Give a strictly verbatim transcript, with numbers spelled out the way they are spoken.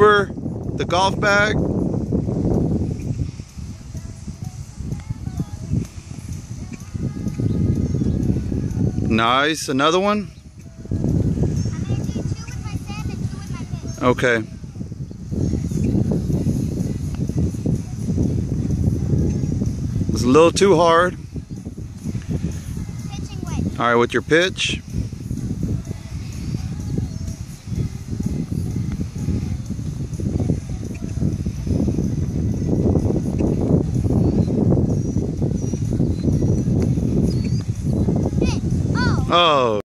over the golf bag. Nice. Another one? Okay. It's a little too hard. All right, with your pitch. Oh.